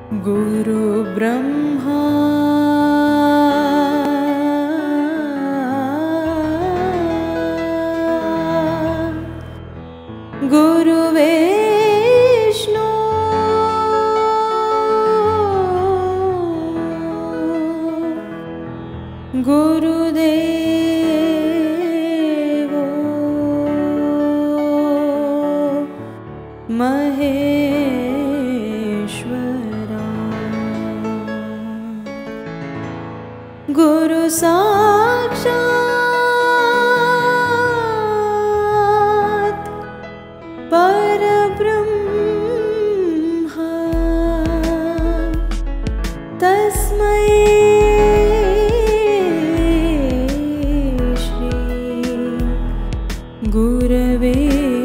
गुरु ब्रह्मा गुरु विष्णु गुरुदेव महेश्वरा गुरु साक्षात् परब्रह्म तस्मै श्री गुरवे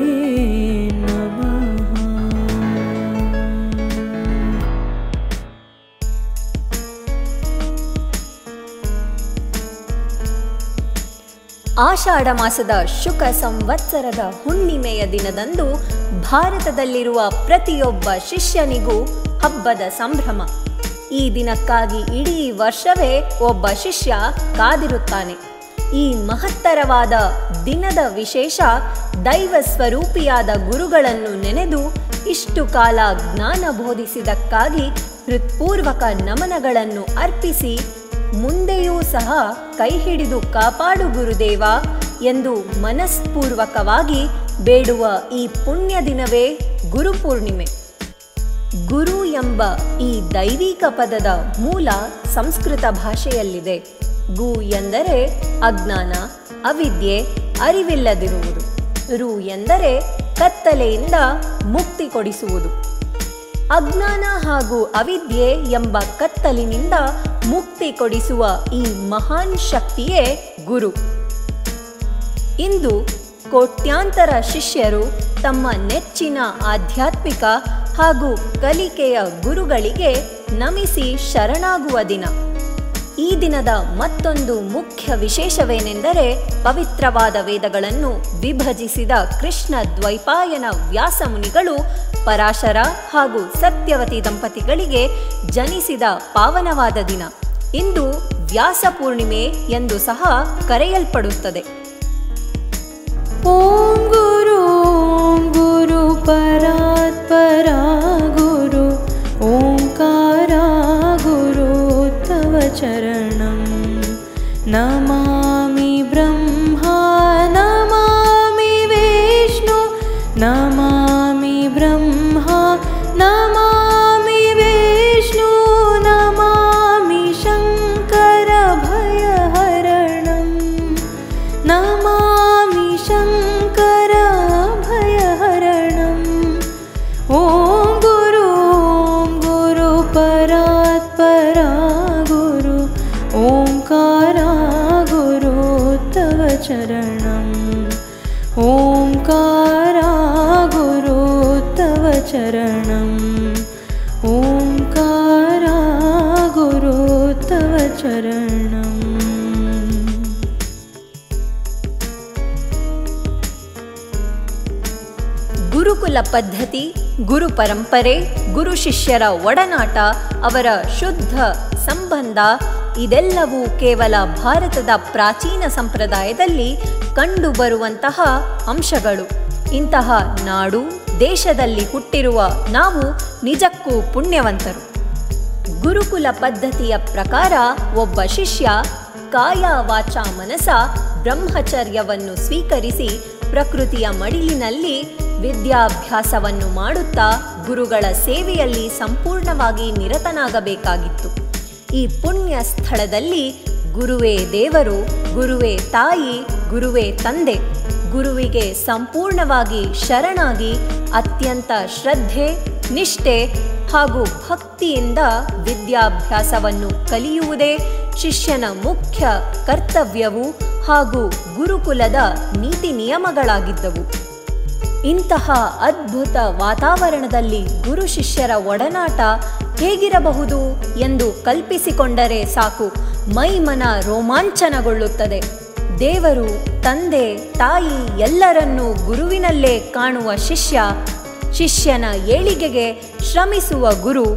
ಆಷಾಢ ಮಾಸದ ಶುಕ ಸಂವತ್ಸರದ ಹುಣ್ಣಿಮೆಯ ದಿನದಂದು ಭಾರತದಲ್ಲಿರುವ ಪ್ರತಿಯೊಬ್ಬ ಶಿಷ್ಯನಿಗೂ ಹಬ್ಬದ ಸಂಭ್ರಮ. ಈ ದಿನಕ್ಕಾಗಿ ಇಡೀ ವರ್ಷವೇ ಒಬ್ಬ ಶಿಷ್ಯ ಕಾದಿರುತ್ತಾನೆ. ಈ ಮಹತ್ತರವಾದ ದಿನದ ವಿಶೇಷ ದೈವ ಸ್ವರೂಪಿಯಾದ ಗುರುಗಳನ್ನು ನೆನೆದು ಇಷ್ಟು ಕಾಲ ಜ್ಞಾನ ಬೋಧಿಸಿದಕ್ಕಾಗಿ ಹೃತ್ಪೂರ್ವಕ ನಮನಗಳನ್ನು ಅರ್ಪಿಸಿ ಮುಂದೆಯೂ ಸಹ ಕೈ ಹಿಡಿದು ಕಾಪಾಡು ಗುರುದೇವ ಎಂದು ಮನಸ್ಪೂರ್ವಕವಾಗಿ ಬೇಡುವ ಈ ಪುಣ್ಯ ದಿನವೇ ಗುರುಪೂರ್ಣಿಮೆ. ಗುರು ಎಂಬ ಈ ದೈವಿಕ ಪದದ ಮೂಲ ಸಂಸ್ಕೃತ ಭಾಷೆಯಲ್ಲಿದೆ. ಗು ಎಂದರೆ ಅಜ್ಞಾನ, ಅವಿದ್ಯೆ, ಅರಿವಿಲ್ಲದಿರುವುದು. ರು ಎಂದರೆ ಕತ್ತಲೆಯಿಂದ ಮುಕ್ತಿ ಕೊಡಿಸುವುದು. ಅಜ್ಞಾನ ಹಾಗೂ ಅವಿದ್ಯೆ ಎಂಬ ಕತ್ತಲಿನಿಂದ ಮುಕ್ತಿ ಕೊಡಿಸುವ ಈ ಮಹಾನ್ ಶಕ್ತಿಯೇ ಗುರು. ಇಂದು ಕೋಟ್ಯಾಂತರ ಶಿಷ್ಯರು ತಮ್ಮ ನೆಚ್ಚಿನ ಆಧ್ಯಾತ್ಮಿಕ ಹಾಗೂ ಕಲಿಕೆಯ ಗುರುಗಳಿಗೆ ನಮಿಸಿ ಶರಣಾಗುವ ದಿನ. ಈ ದಿನದ ಮತ್ತೊಂದು ಮುಖ್ಯ ವಿಶೇಷವೇನೆಂದರೆ ಪವಿತ್ರವಾದ ವೇದಗಳನ್ನು ವಿಭಜಿಸಿದ ಕೃಷ್ಣ ದ್ವೈಪಾಯನ ವ್ಯಾಸಮುನಿಗಳು ಪರಾಶರ ಹಾಗೂ ಸತ್ಯವತಿ ದಂಪತಿಗಳಿಗೆ ಜನಿಸಿದ ಪಾವನವಾದ ದಿನ. ಇಂದು ವ್ಯಾಸ ಪೂರ್ಣಿಮೆ ಎಂದು ಸಹ ಕರೆಯಲ್ಪಡುತ್ತದೆ. ಓಂ ಗುರು ಗುರು ಪರಾತ್ಪರ ಗುರು ಓಂಕಾರ ಗುರು ತವ ಚರಣಂ ನಮಾಮಿ ಬ್ರಹ್ಮ ನಮಾಮಿ ವಿಷ್ಣು ನಮಾಮಿ ಬ್ರಹ್ಮ ನಮಾಮಿ ವಿಷ್ಣು ನಮಾಮಿ ಶಂಕರ ಭಯಹರಣಂ ನಮಾಮಿ ಶಂಕರ ಭಯಹರಣಂ. ಓಂ ಗುರು ಪರಾತ್ಪರ ಗುರು ಓಂಕಾರ ಗುರು ತವ ಚರಣಂ ಓಂಕಾರ ಗುರು ತವ ಚರಣಂ ಓಂಕಾರ ಗುರು ತವ ಚರಣಂ. ಗುರುಕುಲ ಪದ್ಧತಿ, ಗುರು ಪರಂಪರೆ, ಗುರು ಶಿಷ್ಯರ ಒಡನಾಟ, ಅವರ ಶುದ್ಧ ಸಂಬಂಧ ಇದೆಲ್ಲವೂ ಕೇವಲ ಭಾರತದ ಪ್ರಾಚೀನ ಸಂಪ್ರದಾಯದಲ್ಲಿ ಕಂಡುಬರುವಂತಹ ಅಂಶಗಳು. ಇಂತಹ ನಾಡು ದೇಶದಲ್ಲಿ ಹುಟ್ಟಿರುವ ನಾವು ನಿಜಕ್ಕೂ ಪುಣ್ಯವಂತರು. ಗುರುಕುಲ ಪದ್ಧತಿಯ ಪ್ರಕಾರ ಒಬ್ಬ ಶಿಷ್ಯ ಕಾಯ ವಾಚ ಮನಸ ಬ್ರಹ್ಮಚರ್ಯವನ್ನು ಸ್ವೀಕರಿಸಿ ಪ್ರಕೃತಿಯ ಮಡಿಲಿನಲ್ಲಿ ವಿದ್ಯಾಭ್ಯಾಸವನ್ನು ಮಾಡುತ್ತಾ ಗುರುಗಳ ಸೇವೆಯಲ್ಲಿ ಸಂಪೂರ್ಣವಾಗಿ ನಿರತನಾಗಬೇಕಾಗಿತ್ತು. ಈ ಪುಣ್ಯ ಸ್ಥಳದಲ್ಲಿ ಗುರುವೇ ದೇವರು, ಗುರುವೇ ತಾಯಿ, ಗುರುವೇ ತಂದೆ. ಗುರುವಿಗೆ ಸಂಪೂರ್ಣವಾಗಿ ಶರಣಾಗಿ ಅತ್ಯಂತ ಶ್ರದ್ಧೆ, ನಿಷ್ಠೆ ಹಾಗೂ ಭಕ್ತಿಯಿಂದ ವಿದ್ಯಾಭ್ಯಾಸವನ್ನು ಕಲಿಯುವುದೇ ಶಿಷ್ಯನ ಮುಖ್ಯ ಕರ್ತವ್ಯವು ಹಾಗೂ ಗುರುಕುಲದ ನೀತಿ ನಿಯಮಗಳಾಗಿದ್ದವು. ಇಂತಹ ಅದ್ಭುತ ವಾತಾವರಣದಲ್ಲಿ ಗುರು ಶಿಷ್ಯರ ಒಡನಾಟ ಹೇಗಿರಬಹುದು ಎಂದು ಕಲ್ಪಿಸಿಕೊಂಡರೆ ಸಾಕು, ಮೈಮನ ರೋಮಾಂಚನಗೊಳ್ಳುತ್ತದೆ. ದೇವರು, ತಂದೆ, ತಾಯಿ ಎಲ್ಲರನ್ನೂ ಗುರುವಿನಲ್ಲೇ ಕಾಣುವ ಶಿಷ್ಯ, ಶಿಷ್ಯನ ಏಳಿಗೆಗೆ ಶ್ರಮಿಸುವ ಗುರು,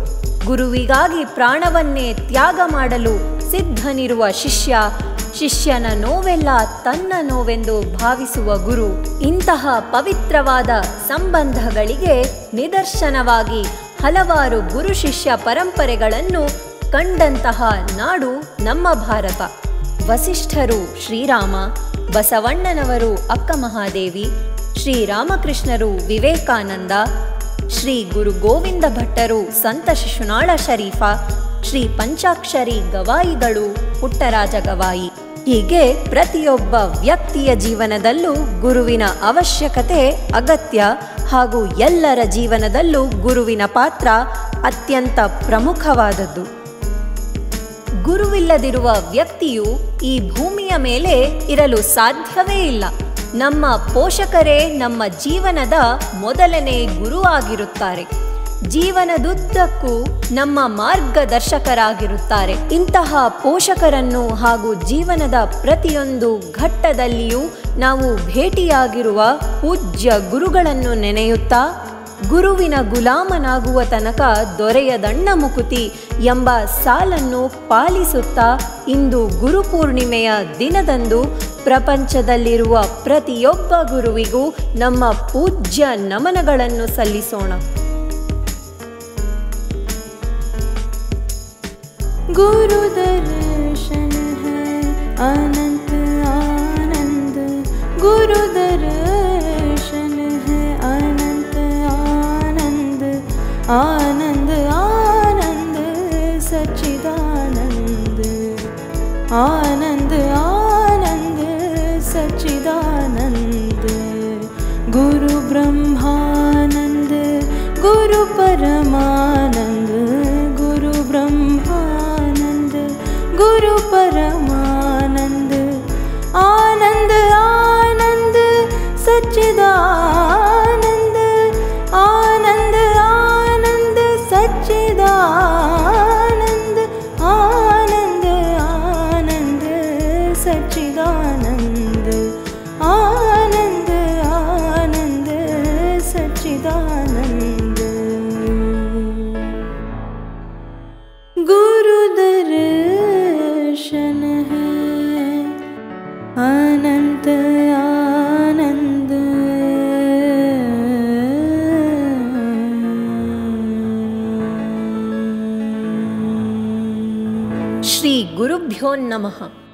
ಗುರುವಿಗಾಗಿ ಪ್ರಾಣವನ್ನೇ ತ್ಯಾಗ ಮಾಡಲು ಸಿದ್ಧನಿರುವ ಶಿಷ್ಯ, ಶಿಷ್ಯನ ನೋವೆಲ್ಲ ತನ್ನ ನೋವೆಂದು ಭಾವಿಸುವ ಗುರು. ಇಂತಹ ಪವಿತ್ರವಾದ ಸಂಬಂಧಗಳಿಗೆ ನಿದರ್ಶನವಾಗಿ ಹಲವಾರು ಗುರು ಶಿಷ್ಯ ಪರಂಪರೆಗಳನ್ನು ಕಂಡಂತಹ ನಾಡು ನಮ್ಮ ಭಾರತ. ವಸಿಷ್ಠರು ಶ್ರೀರಾಮ, ಬಸವಣ್ಣನವರು ಅಕ್ಕ ಮಹಾದೇವಿ, ಶ್ರೀರಾಮಕೃಷ್ಣರು ವಿವೇಕಾನಂದ, ಶ್ರೀ ಗುರು ಗೋವಿಂದ ಭಟ್ಟರು ಸಂತ ಶಿಶುನಾಳ ಶರೀಫ, ಶ್ರೀ ಪಂಚಾಕ್ಷರಿ ಗವಾಯಿಗಳು ಪುಟ್ಟರಾಜ ಗವಾಯಿ. ಹೀಗೆ ಪ್ರತಿಯೊಬ್ಬ ವ್ಯಕ್ತಿಯ ಜೀವನದಲ್ಲೂ ಗುರುವಿನ ಅವಶ್ಯಕತೆ ಅಗತ್ಯ ಹಾಗೂ ಎಲ್ಲರ ಜೀವನದಲ್ಲೂ ಗುರುವಿನ ಪಾತ್ರ ಅತ್ಯಂತ ಪ್ರಮುಖವಾದದ್ದು. ಗುರುವಿಲ್ಲದಿರುವ ವ್ಯಕ್ತಿಯು ಈ ಭೂಮಿಯ ಮೇಲೆ ಇರಲು ಸಾಧ್ಯವೇ ಇಲ್ಲ. ನಮ್ಮ ಪೋಷಕರೇ ನಮ್ಮ ಜೀವನದ ಮೊದಲನೇ ಗುರು ಆಗಿರುತ್ತಾರೆ. ಜೀವನದುದ್ದಕ್ಕೂ ನಮ್ಮ ಮಾರ್ಗದರ್ಶಕರಾಗಿರುತ್ತಾರೆ. ಇಂತಹ ಪೋಷಕರನ್ನು ಹಾಗೂ ಜೀವನದ ಪ್ರತಿಯೊಂದು ಘಟ್ಟದಲ್ಲಿಯೂ ನಾವು ಭೇಟಿಯಾಗಿರುವ ಪೂಜ್ಯ ಗುರುಗಳನ್ನು ನೆನೆಯುತ್ತಾ, ಗುರುವಿನ ಗುಲಾಮನಾಗುವ ತನಕ ದೊರೆಯದಣ್ಣ ಮುಕುತಿ ಎಂಬ ಸಾಲನ್ನು ಪಾಲಿಸುತ್ತಾ, ಇಂದು ಗುರುಪೂರ್ಣಿಮೆಯ ದಿನದಂದು ಪ್ರಪಂಚದಲ್ಲಿರುವ ಪ್ರತಿಯೊಬ್ಬ ಗುರುವಿಗೂ ನಮ್ಮ ಪೂಜ್ಯ ನಮನಗಳನ್ನು ಸಲ್ಲಿಸೋಣ. गुरु दर्शन है अनंत आनंद, गुरु दर्शन है अनंत आनंद, आनंद आनंद सच्चिदानंद, आनंद आनंद सच्चिदानंद. गुरु ब्रह्मानंद, गुरु परमानंद, गुरु ब्रह्मानंद, गुरु परमानंद, आनंद आनंद सच्चिदानंद, आनंद आनंद सच्चिदानंद, आनंद आनंद सच्चिदानंद, आनंद आनंद सच्चिदानंद. गुरु दर्शन है अनंत आनंद. ಶ್ರೀ ಗುರುಭ್ಯೋ ನಮಃ.